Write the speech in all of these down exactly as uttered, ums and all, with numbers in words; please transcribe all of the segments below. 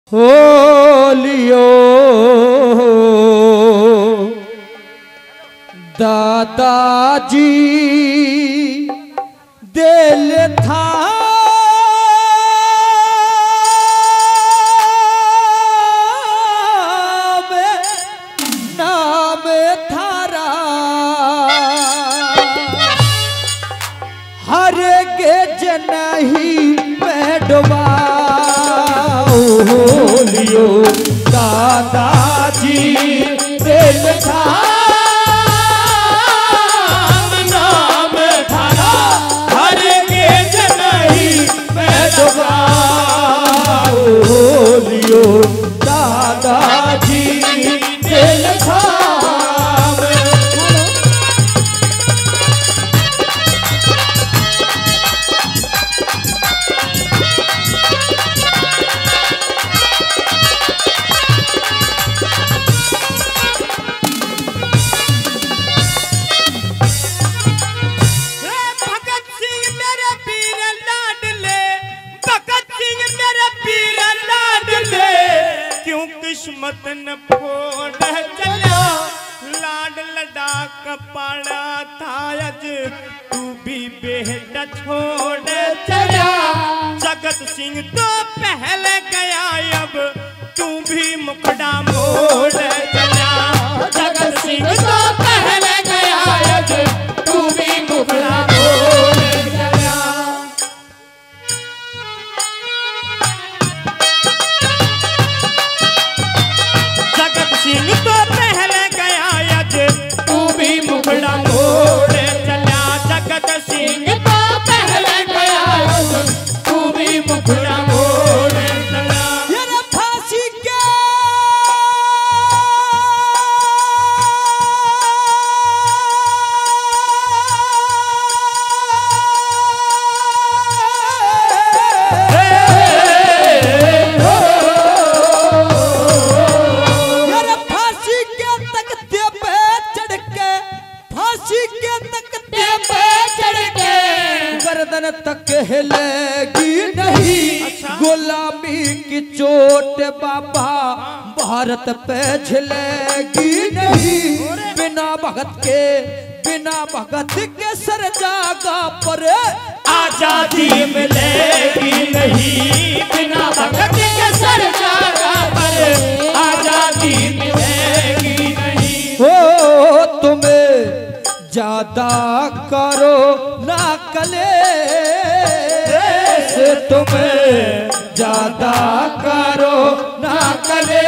होलियो दादाजी दिल था नाम थारा हर गेज नहीं बैठवा होलियो दादाजी दिल था नाम थारा हर गेज नहीं बैठवा होलियो दादाजी दिल था किस्मत न फोड़ चला लाड लड़ा कपाड़ा था अज तू भी बेटा छोड़ चला जगत सिंह तो पहले गया अब तू भी मुखड़ा मोड़ चला जगत सिंह तो पहले गया अब तू भी मुखड़ा मोड़ चला सिंह तो पहले गया आज तू भी मुखड़ा मोड़ चला जगत सिंह तो पहले गया आज तू भी मुखड़ा मोड़ चला यार फांसी के गर्दन तक हिलेगी नहीं अच्छा? गुलामी की चोट बाबा भारत पे झिलेगी नहीं बिना भगत के बिना भगत के सर जागा पर आजादी मिलेगी नहीं बिना भगत के सर जागा पर आजादी मिलेगी नहीं हो तुम्हें ज्यादा करो ना कले से तुम्हें ज्यादा करो ना कले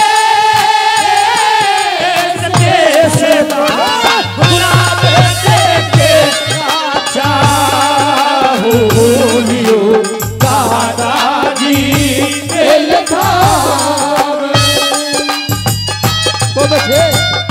से गुलाब के अच्छा होलियो दादाजी दिल था तो बचे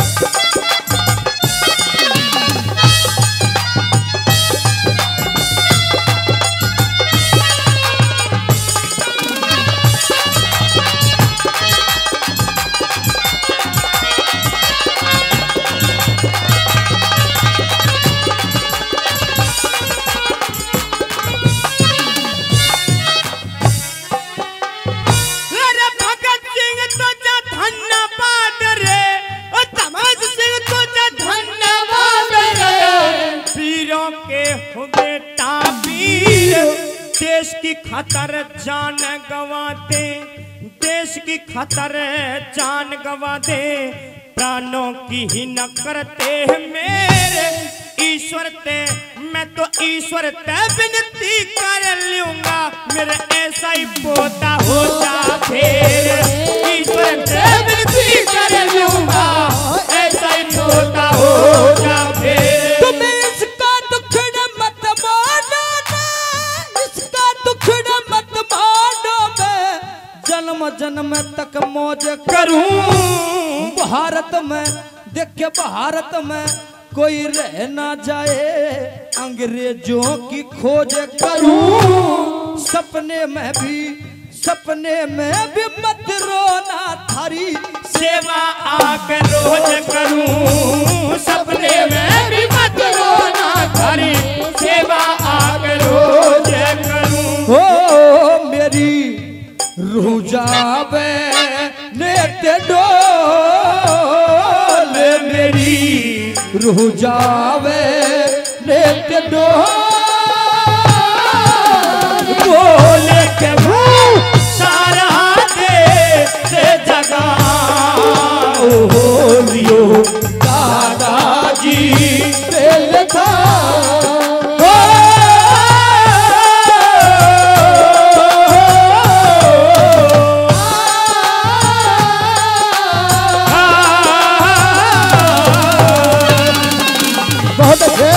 देश की खातर जान गवाते देश की खातर जान गवाते प्राणों की ही न करते हैं मेरे ईश्वर ते मैं तो ईश्वर ते विनती कर लूंगा मेरे ऐसा ही पोता हो जा फिर ईश्वर ते विनती कर लूंगा ऐसा ही पोता हो जा फिर जन्म जन्म तक मौज करूं भारत में देखे भारत में कोई रह ना जाए अंग्रेजों की खोज करूं सपने में भी सपने में भी मत रोना थारी सेवा आकर रोज करूं सपने में भी मत रोना थारी सेवा आकर रोज करूं हो मेरी रूह जावे रूह जावे नित्य डोल बोले के सारा देश जगा होलियो दादाजी दिल था बहुत अच्छे।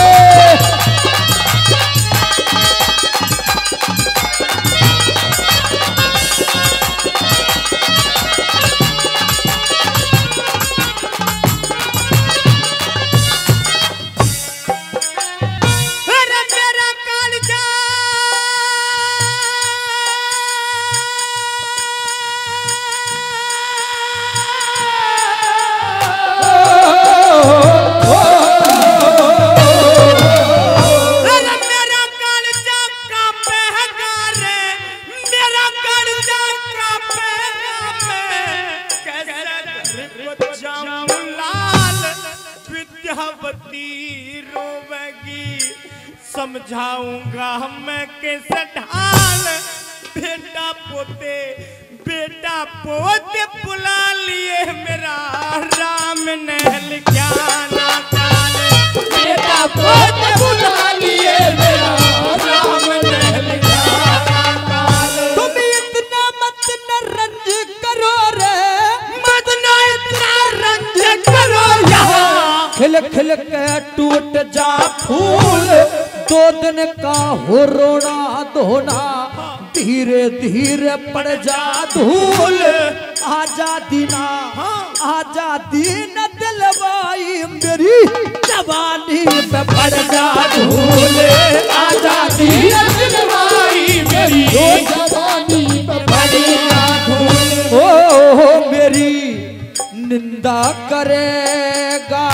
विद्यावती रोवेगी समझाऊंगा मैं कैसे ढाल बेटा पोते बेटा पोते बुला लिए मेरा राम नहल क्या ना काल बेटा पोते बुला लिए मेरा राम नहल क्या ना काल तुम इतना मत न रंज करो रे मत ना इतना रंज करो यहाँ खिल खिल के टूट जा फूल दो दिन का हो रोना धोना धीरे धीरे पड़ जा धूल आजादी ना आजादी न दिलवाई मेरी जवानी पे पड़ जा धूल आजादी न दिलवाई मेरी जवानी पे पड़ जा धूल ओ मेरी निंदा करेगा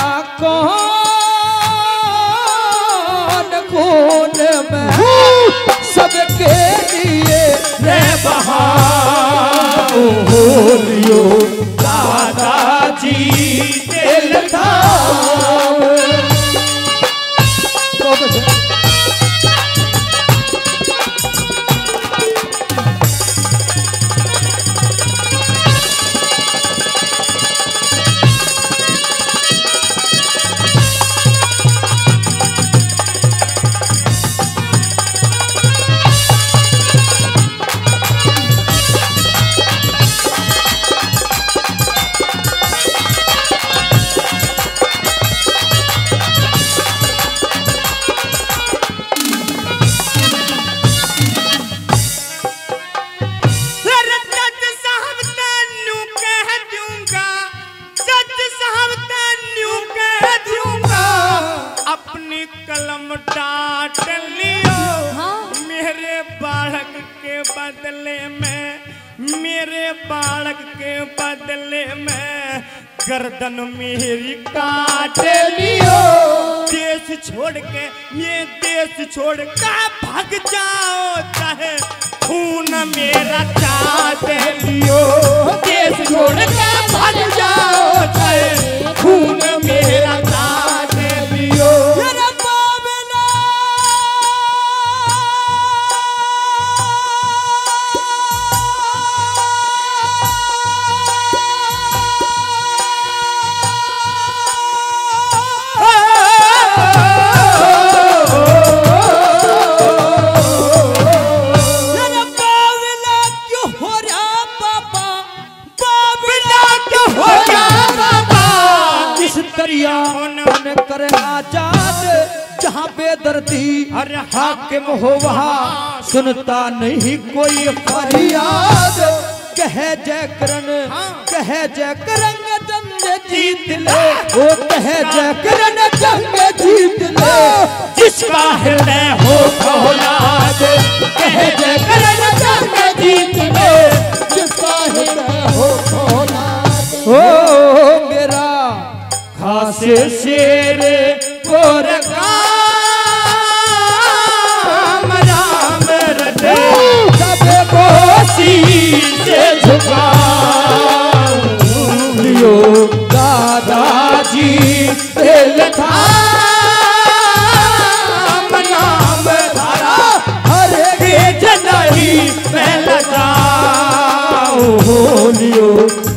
कौन खून में सबके लिए रे बहा होलियो दादाजी दिल था कलम डाट लियो मेरे बालक के बदले में मेरे बालक के बदले में गर्दन मेरी काट लियो देश छोड़ के ये देश छोड़ के भाग जाओ चाहे खून मेरा चाट लियो देश छोड़ के भाग जाओ चाहे खून मेरा चाट लियो कर आजाद जहाँ बेदर्दी हाकिम हो वहाँ सुनता नहीं कोई फरियाद कहे जय करण कहे जय करण जंग जीत ले ओ कहे जय करण जंग जीत ले जिसका हृदय हो फौलाद कहे जय करण जंग जीत ले जिसका हृदय हो फौलाद ओ मेरा खासे शेर राम राम रटे सब कोसी से झुकाऊं लियो दादाजी दिल था बोलियो